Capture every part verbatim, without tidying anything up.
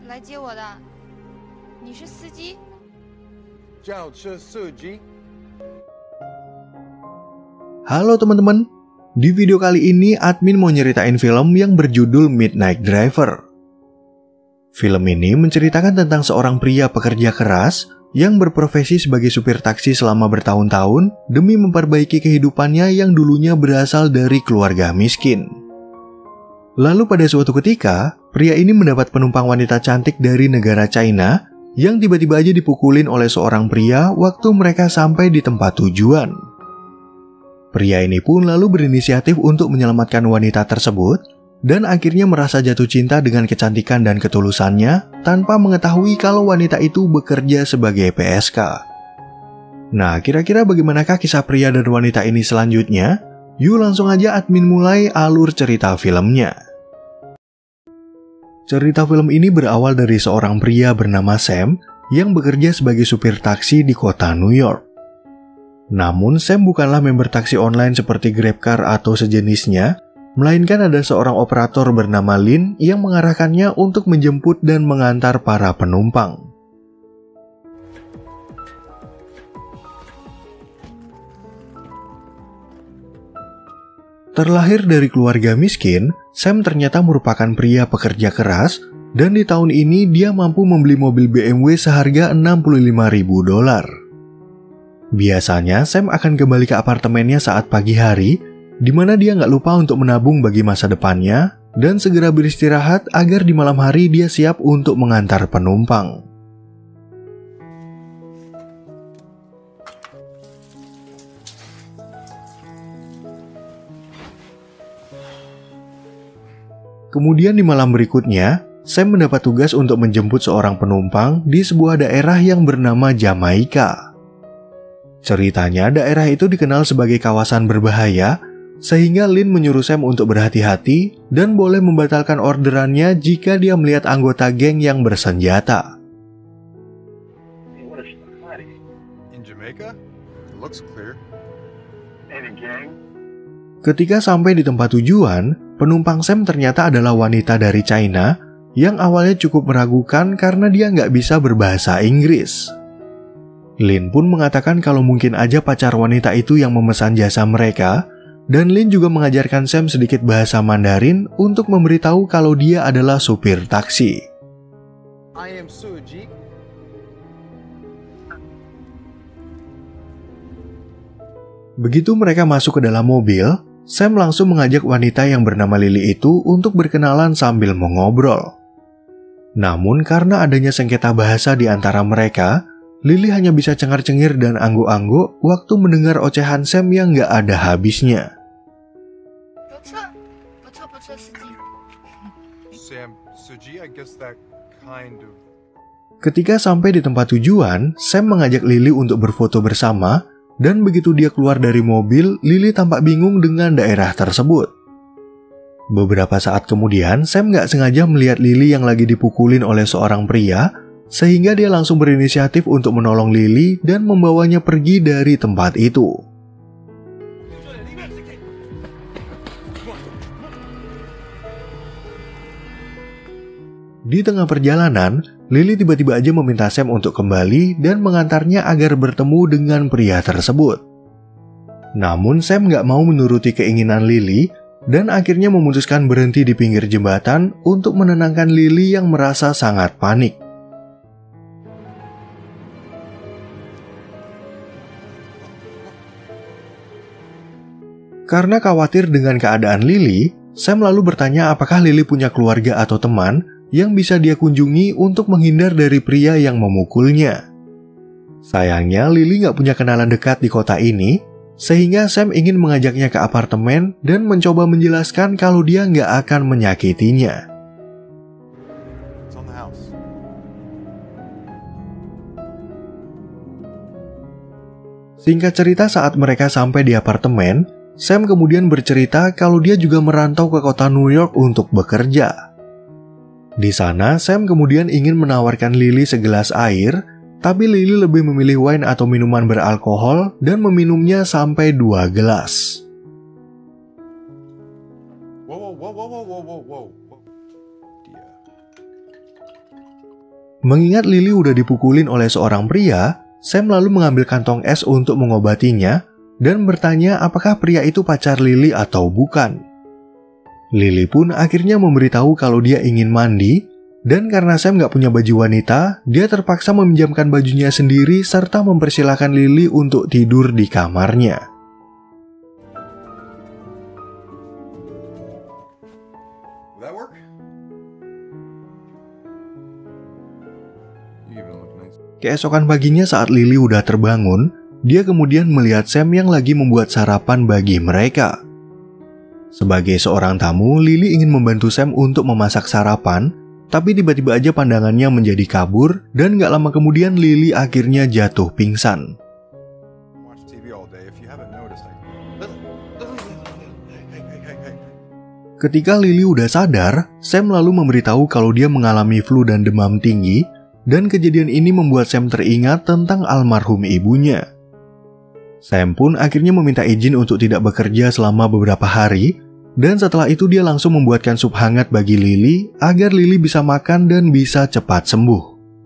来接我的。你是司机？ 轿车司机。 Halo teman-teman, di video kali ini admin mau nyeritain film yang berjudul Midnight Driver. Film ini menceritakan tentang seorang pria pekerja keras yang berprofesi sebagai supir taksi selama bertahun-tahun demi memperbaiki kehidupannya yang dulunya berasal dari keluarga miskin. Lalu pada suatu ketika, pria ini mendapat penumpang wanita cantik dari negara China yang tiba-tiba aja dipukulin oleh seorang pria waktu mereka sampai di tempat tujuan. Pria ini pun lalu berinisiatif untuk menyelamatkan wanita tersebut dan akhirnya merasa jatuh cinta dengan kecantikan dan ketulusannya tanpa mengetahui kalau wanita itu bekerja sebagai P S K. Nah, kira-kira bagaimanakah kisah pria dan wanita ini selanjutnya? Yuk langsung aja admin mulai alur cerita filmnya. Cerita film ini berawal dari seorang pria bernama Sam yang bekerja sebagai supir taksi di kota New York. Namun, Sam bukanlah member taksi online seperti GrabCar atau sejenisnya, melainkan ada seorang operator bernama Lin yang mengarahkannya untuk menjemput dan mengantar para penumpang. Terlahir dari keluarga miskin, Sam ternyata merupakan pria pekerja keras, dan di tahun ini dia mampu membeli mobil B M W seharga enam puluh lima ribu dolar. Biasanya, Sam akan kembali ke apartemennya saat pagi hari, di mana dia nggak lupa untuk menabung bagi masa depannya, dan segera beristirahat agar di malam hari dia siap untuk mengantar penumpang. Kemudian di malam berikutnya, Sam mendapat tugas untuk menjemput seorang penumpang di sebuah daerah yang bernama Jamaika. Ceritanya, daerah itu dikenal sebagai kawasan berbahaya, sehingga Lin menyuruh Sam untuk berhati-hati dan boleh membatalkan orderannya jika dia melihat anggota geng yang bersenjata. Ketika sampai di tempat tujuan, penumpang Sam ternyata adalah wanita dari China yang awalnya cukup meragukan karena dia nggak bisa berbahasa Inggris. Lin pun mengatakan kalau mungkin aja pacar wanita itu yang memesan jasa mereka, dan Lin juga mengajarkan Sam sedikit bahasa Mandarin untuk memberitahu kalau dia adalah supir taksi. I am Suji. Begitu mereka masuk ke dalam mobil, Sam langsung mengajak wanita yang bernama Lily itu untuk berkenalan sambil mengobrol. Namun karena adanya sengketa bahasa di antara mereka, Lily hanya bisa cengar-cengir dan angguk-angguk waktu mendengar ocehan Sam yang gak ada habisnya. Ketika sampai di tempat tujuan, Sam mengajak Lily untuk berfoto bersama, dan begitu dia keluar dari mobil, Lily tampak bingung dengan daerah tersebut. Beberapa saat kemudian, Sam gak sengaja melihat Lily yang lagi dipukulin oleh seorang pria, sehingga dia langsung berinisiatif untuk menolong Lily dan membawanya pergi dari tempat itu. Di tengah perjalanan, Lily tiba-tiba aja meminta Sam untuk kembali dan mengantarnya agar bertemu dengan pria tersebut. Namun Sam nggak mau menuruti keinginan Lily dan akhirnya memutuskan berhenti di pinggir jembatan untuk menenangkan Lily yang merasa sangat panik. Karena khawatir dengan keadaan Lily, Sam lalu bertanya apakah Lily punya keluarga atau teman yang bisa dia kunjungi untuk menghindar dari pria yang memukulnya. Sayangnya, Lily nggak punya kenalan dekat di kota ini, sehingga Sam ingin mengajaknya ke apartemen dan mencoba menjelaskan kalau dia nggak akan menyakitinya. Singkat cerita, saat mereka sampai di apartemen, Sam kemudian bercerita kalau dia juga merantau ke kota New York untuk bekerja. Di sana, Sam kemudian ingin menawarkan Lily segelas air, tapi Lily lebih memilih wine atau minuman beralkohol dan meminumnya sampai dua gelas. Wow, wow, wow, wow, wow, wow, wow. Mengingat Lily udah dipukulin oleh seorang pria, Sam lalu mengambil kantong es untuk mengobatinya dan bertanya apakah pria itu pacar Lily atau bukan. Lily pun akhirnya memberitahu kalau dia ingin mandi, dan karena Sam gak punya baju wanita, dia terpaksa meminjamkan bajunya sendiri serta mempersilahkan Lily untuk tidur di kamarnya. Keesokan paginya saat Lily udah terbangun, dia kemudian melihat Sam yang lagi membuat sarapan bagi mereka. Sebagai seorang tamu, Lily ingin membantu Sam untuk memasak sarapan, tapi tiba-tiba aja pandangannya menjadi kabur dan gak lama kemudian Lily akhirnya jatuh pingsan. Ketika Lily udah sadar, Sam lalu memberitahu kalau dia mengalami flu dan demam tinggi, dan kejadian ini membuat Sam teringat tentang almarhum ibunya. Sam pun akhirnya meminta izin untuk tidak bekerja selama beberapa hari, dan setelah itu dia langsung membuatkan sup hangat bagi Lily agar Lily bisa makan dan bisa cepat sembuh.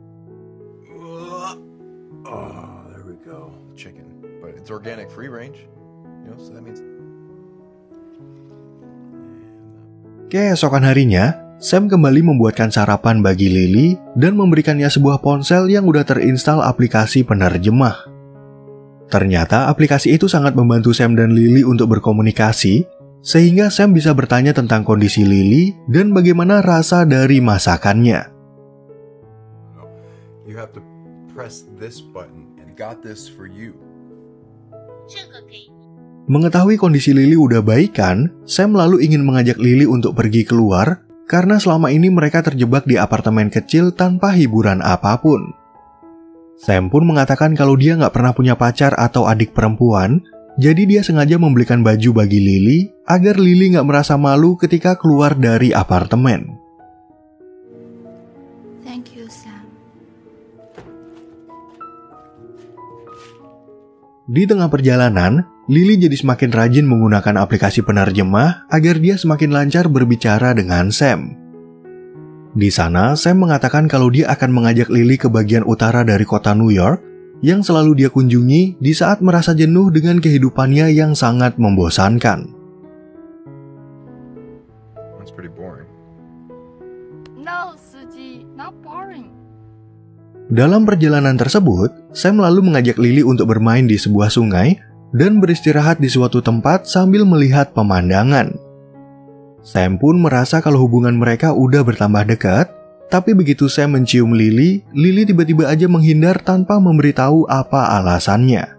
Oh, there we go. Chicken, but it's organic, free range. You know, so that means. Keesokan harinya, Sam kembali membuatkan sarapan bagi Lily dan memberikannya sebuah ponsel yang udah terinstal aplikasi penerjemah. Ternyata aplikasi itu sangat membantu Sam dan Lily untuk berkomunikasi, sehingga Sam bisa bertanya tentang kondisi Lily dan bagaimana rasa dari masakannya. You have to press this button and got this for you. Mengetahui kondisi Lily udah baikan, Sam lalu ingin mengajak Lily untuk pergi keluar karena selama ini mereka terjebak di apartemen kecil tanpa hiburan apapun. Sam pun mengatakan kalau dia nggak pernah punya pacar atau adik perempuan, jadi dia sengaja membelikan baju bagi Lily agar Lily nggak merasa malu ketika keluar dari apartemen. Thank you, Sam. Di tengah perjalanan, Lily jadi semakin rajin menggunakan aplikasi penerjemah agar dia semakin lancar berbicara dengan Sam. Di sana, Sam mengatakan kalau dia akan mengajak Lily ke bagian utara dari kota New York yang selalu dia kunjungi di saat merasa jenuh dengan kehidupannya yang sangat membosankan. That's pretty boring. No, Suji, not boring. Dalam perjalanan tersebut, Sam lalu mengajak Lily untuk bermain di sebuah sungai dan beristirahat di suatu tempat sambil melihat pemandangan. Sam pun merasa kalau hubungan mereka udah bertambah dekat, tapi begitu Sam mencium Lily, Lily tiba-tiba aja menghindar tanpa memberitahu apa alasannya.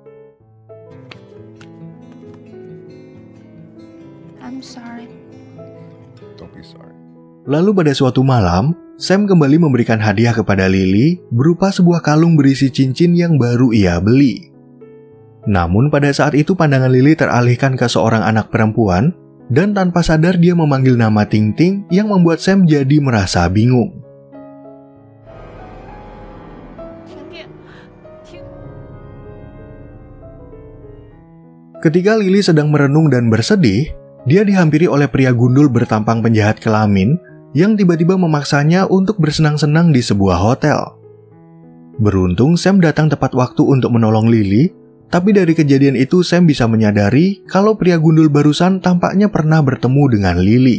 I'm sorry. Don't be sorry. Lalu pada suatu malam, Sam kembali memberikan hadiah kepada Lily berupa sebuah kalung berisi cincin yang baru ia beli. Namun pada saat itu pandangan Lily teralihkan ke seorang anak perempuan dan tanpa sadar dia memanggil nama Ting Ting yang membuat Sam jadi merasa bingung. Ketika Lily sedang merenung dan bersedih, dia dihampiri oleh pria gundul bertampang penjahat kelamin yang tiba-tiba memaksanya untuk bersenang-senang di sebuah hotel. Beruntung Sam datang tepat waktu untuk menolong Lily. Tapi dari kejadian itu Sam bisa menyadari kalau pria gundul barusan tampaknya pernah bertemu dengan Lily.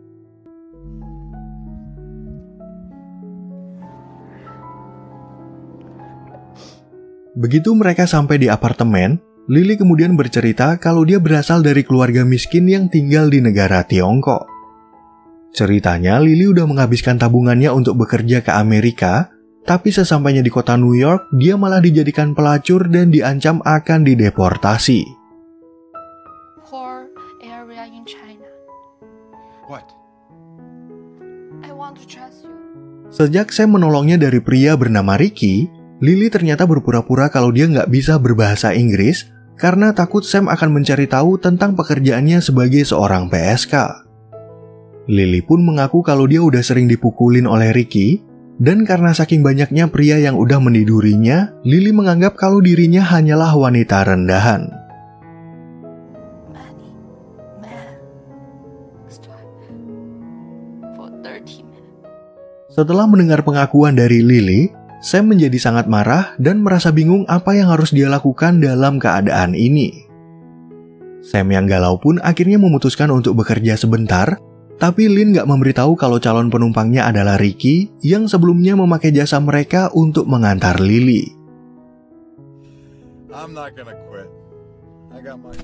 Begitu mereka sampai di apartemen, Lily kemudian bercerita kalau dia berasal dari keluarga miskin yang tinggal di negara Tiongkok. Ceritanya Lily udah menghabiskan tabungannya untuk bekerja ke Amerika, tapi sesampainya di kota New York, dia malah dijadikan pelacur dan diancam akan dideportasi. Poor area in China. What? I want to trust you. Sejak Sam menolongnya dari pria bernama Ricky, Lily ternyata berpura-pura kalau dia nggak bisa berbahasa Inggris karena takut Sam akan mencari tahu tentang pekerjaannya sebagai seorang P S K. Lily pun mengaku kalau dia udah sering dipukulin oleh Ricky, dan karena saking banyaknya pria yang udah menidurinya, Lily menganggap kalau dirinya hanyalah wanita rendahan. Money, man, for thirty minutes. Setelah mendengar pengakuan dari Lily, Sam menjadi sangat marah dan merasa bingung apa yang harus dia lakukan dalam keadaan ini. Sam yang galau pun akhirnya memutuskan untuk bekerja sebentar, tapi Lynn gak memberitahu kalau calon penumpangnya adalah Ricky yang sebelumnya memakai jasa mereka untuk mengantar Lily. I'm not gonna quit. I got my...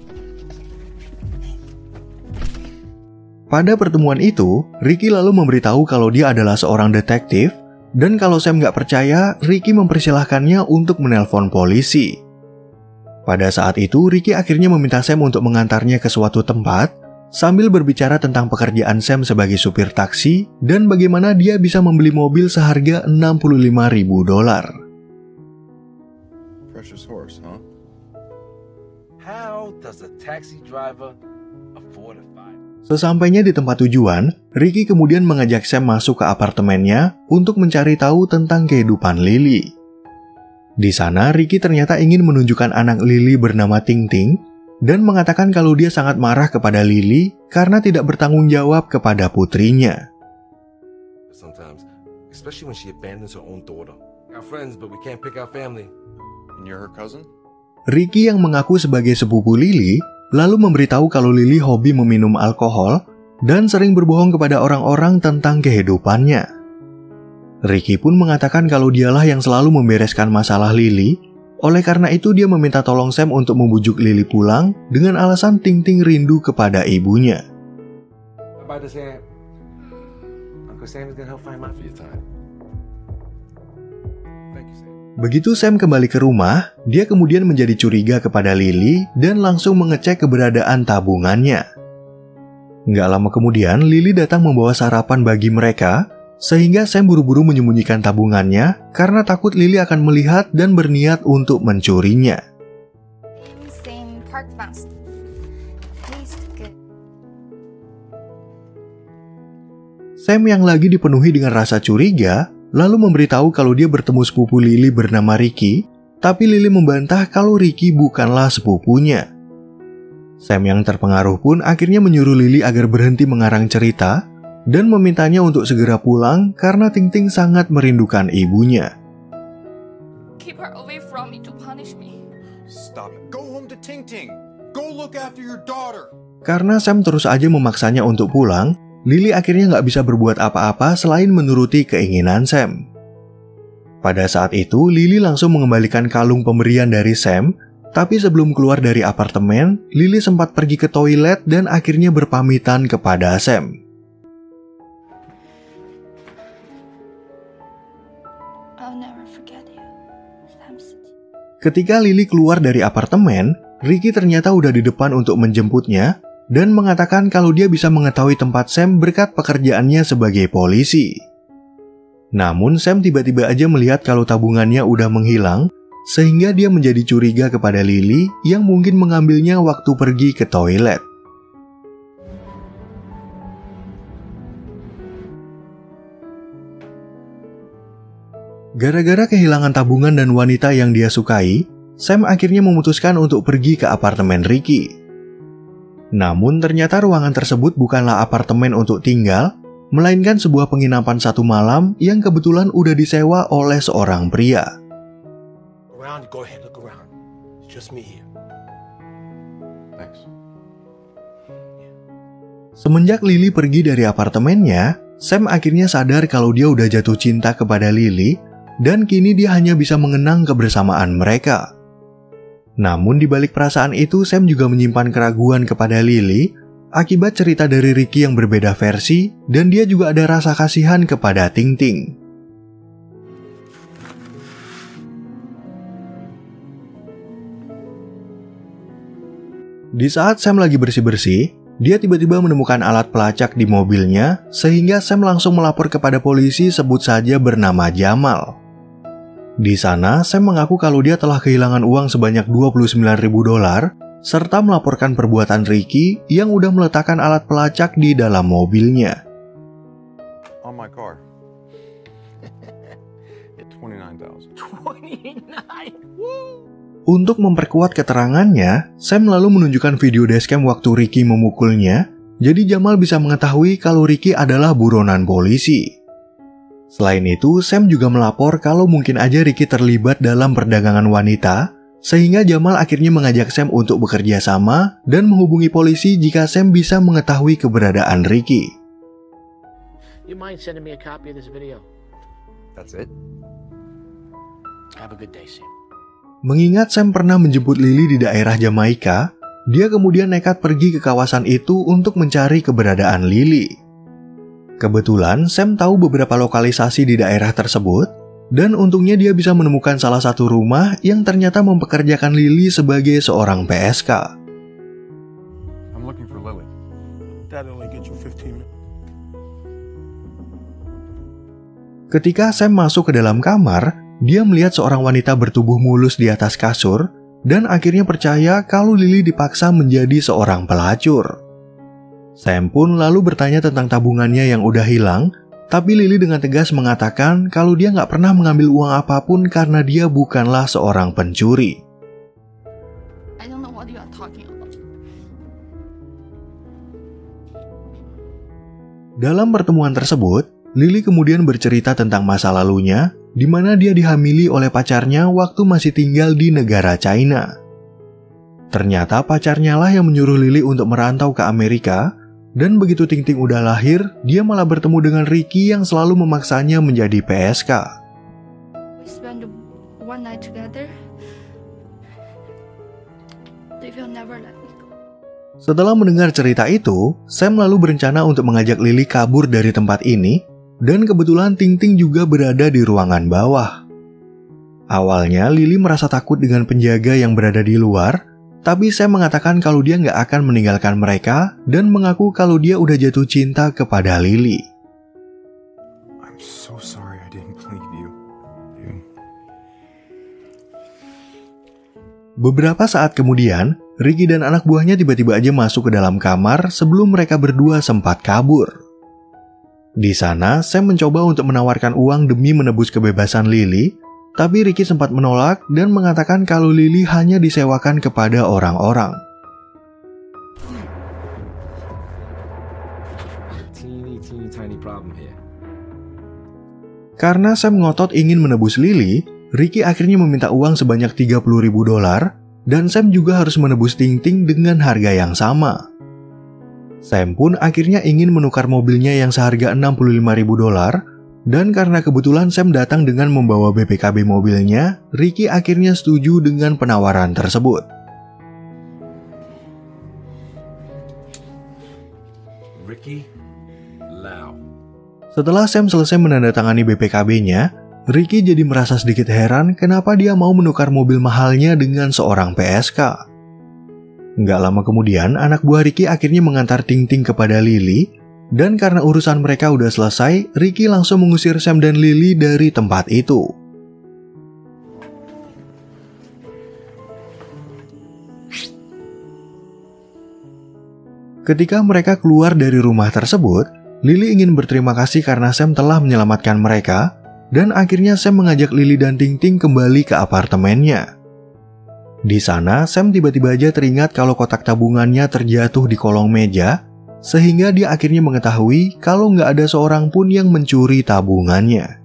Pada pertemuan itu, Ricky lalu memberitahu kalau dia adalah seorang detektif, dan kalau Sam gak percaya, Ricky mempersilahkannya untuk menelpon polisi. Pada saat itu, Ricky akhirnya meminta Sam untuk mengantarnya ke suatu tempat, sambil berbicara tentang pekerjaan Sam sebagai supir taksi, dan bagaimana dia bisa membeli mobil seharga enam puluh lima ribu dolar. Precious horse, huh? How does a taxi driver afford a five? Sesampainya di tempat tujuan, Ricky kemudian mengajak Sam masuk ke apartemennya untuk mencari tahu tentang kehidupan Lily. Di sana, Ricky ternyata ingin menunjukkan anak Lily bernama Ting Ting dan mengatakan kalau dia sangat marah kepada Lily karena tidak bertanggung jawab kepada putrinya. Sometimes, especially when she abandons her own daughter. Our friends, but we can't pick our family. And you're her cousin? Ricky yang mengaku sebagai sepupu Lily lalu memberitahu kalau Lily hobi meminum alkohol dan sering berbohong kepada orang-orang tentang kehidupannya. Ricky pun mengatakan kalau dialah yang selalu membereskan masalah Lily, oleh karena itu dia meminta tolong Sam untuk membujuk Lily pulang dengan alasan Ting Ting rindu kepada ibunya. About to say, Uncle Sam is gonna help find my for your time. Thank you, Sam. Begitu Sam kembali ke rumah, dia kemudian menjadi curiga kepada Lily dan langsung mengecek keberadaan tabungannya. Nggak lama kemudian, Lily datang membawa sarapan bagi mereka, sehingga Sam buru-buru menyembunyikan tabungannya karena takut Lily akan melihat dan berniat untuk mencurinya. Same park fast. Tastes good. Sam yang lagi dipenuhi dengan rasa curiga, lalu memberitahu kalau dia bertemu sepupu Lily bernama Ricky, tapi Lily membantah kalau Ricky bukanlah sepupunya. Sam yang terpengaruh pun akhirnya menyuruh Lily agar berhenti mengarang cerita dan memintanya untuk segera pulang karena Ting Ting sangat merindukan ibunya. Keep her away from me to punish me. Stop it. Go home to Ting Ting. Go look after your daughter. Karena Sam terus aja memaksanya untuk pulang, Lily akhirnya nggak bisa berbuat apa-apa selain menuruti keinginan Sam. Pada saat itu, Lily langsung mengembalikan kalung pemberian dari Sam, tapi sebelum keluar dari apartemen, Lily sempat pergi ke toilet dan akhirnya berpamitan kepada Sam. I'll never forget you. I'm Suji. Ketika Lily keluar dari apartemen, Ricky ternyata udah di depan untuk menjemputnya dan mengatakan kalau dia bisa mengetahui tempat Sam berkat pekerjaannya sebagai polisi. Namun Sam tiba-tiba aja melihat kalau tabungannya udah menghilang, sehingga dia menjadi curiga kepada Lily yang mungkin mengambilnya waktu pergi ke toilet. Gara-gara kehilangan tabungan dan wanita yang dia sukai, Sam akhirnya memutuskan untuk pergi ke apartemen Ricky. Namun ternyata ruangan tersebut bukanlah apartemen untuk tinggal, melainkan sebuah penginapan satu malam yang kebetulan udah disewa oleh seorang pria. Around, go ahead, look around. It's just me here. Thanks. Semenjak Lily pergi dari apartemennya, Sam akhirnya sadar kalau dia udah jatuh cinta kepada Lily, dan kini dia hanya bisa mengenang kebersamaan mereka. Namun di balik perasaan itu, Sam juga menyimpan keraguan kepada Lily akibat cerita dari Ricky yang berbeda versi, dan dia juga ada rasa kasihan kepada Ting Ting. Di saat Sam lagi bersih-bersih, dia tiba-tiba menemukan alat pelacak di mobilnya, sehingga Sam langsung melapor kepada polisi sebut saja bernama Jamal. Di sana, Sam mengaku kalau dia telah kehilangan uang sebanyak dua puluh sembilan ribu dolar, serta melaporkan perbuatan Ricky yang udah meletakkan alat pelacak di dalam mobilnya. On my car. twenty-nine thousand. twenty-nine. Untuk memperkuat keterangannya, Sam lalu menunjukkan video dashcam waktu Ricky memukulnya, jadi Jamal bisa mengetahui kalau Ricky adalah buronan polisi. Selain itu, Sam juga melapor kalau mungkin aja Ricky terlibat dalam perdagangan wanita, sehingga Jamal akhirnya mengajak Sam untuk bekerja sama dan menghubungi polisi jika Sam bisa mengetahui keberadaan Ricky. You mind sending me a copy of this video? That's it? Have a good day, Sam. Mengingat Sam pernah menjemput Lily di daerah Jamaika, dia kemudian nekat pergi ke kawasan itu untuk mencari keberadaan Lily. Kebetulan Sam tahu beberapa lokalisasi di daerah tersebut, dan untungnya dia bisa menemukan salah satu rumah yang ternyata mempekerjakan Lily sebagai seorang P S K. I'm looking for Lily. That only gets you fifteen minutes. Ketika Sam masuk ke dalam kamar, dia melihat seorang wanita bertubuh mulus di atas kasur dan akhirnya percaya kalau Lily dipaksa menjadi seorang pelacur. Sam pun lalu bertanya tentang tabungannya yang udah hilang, tapi Lily dengan tegas mengatakan kalau dia nggak pernah mengambil uang apapun karena dia bukanlah seorang pencuri. I don't know what you are talking about. Dalam pertemuan tersebut, Lily kemudian bercerita tentang masa lalunya, di mana dia dihamili oleh pacarnya waktu masih tinggal di negara China. Ternyata pacarnya lah yang menyuruh Lily untuk merantau ke Amerika, dan begitu Ting Ting udah lahir, dia malah bertemu dengan Ricky yang selalu memaksanya menjadi P S K. We spent one night together. They will never let me go. Setelah mendengar cerita itu, Sam lalu berencana untuk mengajak Lily kabur dari tempat ini, dan kebetulan Ting Ting juga berada di ruangan bawah. Awalnya Lily merasa takut dengan penjaga yang berada di luar, tapi Sam mengatakan kalau dia nggak akan meninggalkan mereka dan mengaku kalau dia udah jatuh cinta kepada Lily. I'm so sorry I didn't believe you. you. Beberapa saat kemudian, Ricky dan anak buahnya tiba-tiba aja masuk ke dalam kamar sebelum mereka berdua sempat kabur. Di sana, Sam mencoba untuk menawarkan uang demi menebus kebebasan Lily, tapi Ricky sempat menolak dan mengatakan kalau Lily hanya disewakan kepada orang-orang. Teeny, teeny, tiny problem here. Karena Sam ngotot ingin menebus Lily, Ricky akhirnya meminta uang sebanyak tiga puluh ribu dolar, dan Sam juga harus menebus Ting Ting dengan harga yang sama. Sam pun akhirnya ingin menukar mobilnya yang seharga enam puluh lima ribu dolar, dan karena kebetulan Sam datang dengan membawa B P K B mobilnya, Ricky akhirnya setuju dengan penawaran tersebut. Ricky Lau. Setelah Sam selesai menandatangani B P K B-nya, Ricky jadi merasa sedikit heran kenapa dia mau menukar mobil mahalnya dengan seorang P S K. Nggak lama kemudian, anak buah Ricky akhirnya mengantar Ting Ting kepada Lily, dan karena urusan mereka udah selesai, Ricky langsung mengusir Sam dan Lily dari tempat itu. Ketika mereka keluar dari rumah tersebut, Lily ingin berterima kasih karena Sam telah menyelamatkan mereka, dan akhirnya Sam mengajak Lily dan Ting Ting kembali ke apartemennya. Di sana, Sam tiba-tiba aja teringat kalau kotak tabungannya terjatuh di kolong meja, sehingga dia akhirnya mengetahui kalau nggak ada seorang pun yang mencuri tabungannya.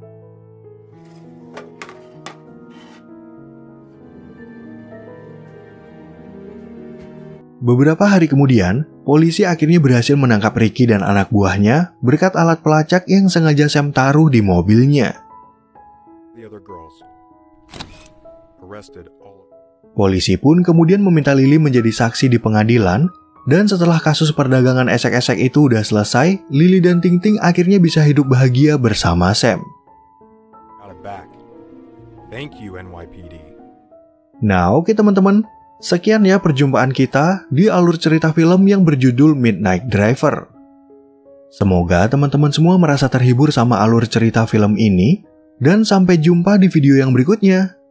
Beberapa hari kemudian, polisi akhirnya berhasil menangkap Ricky dan anak buahnya berkat alat pelacak yang sengaja Sam taruh di mobilnya. The other girls arrested all of Polisi pun kemudian meminta Lily menjadi saksi di pengadilan, dan setelah kasus perdagangan esek-esek itu udah selesai, Lily dan Ting Ting akhirnya bisa hidup bahagia bersama Sam. got it back. Thank you N Y P D. Nah oke teman-teman, sekian ya perjumpaan kita di alur cerita film yang berjudul Midnight Driver. Semoga teman-teman semua merasa terhibur sama alur cerita film ini, dan sampai jumpa di video yang berikutnya.